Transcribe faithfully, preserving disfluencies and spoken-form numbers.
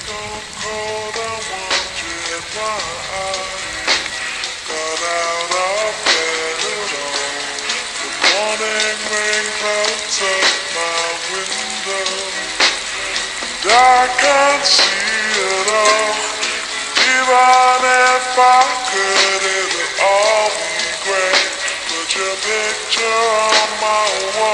so cold, I wondered why I got out of bed at all. The morning rain clouds up my window, and I can't see it all. Even if I could, it would all be great. Put your picture on my wall.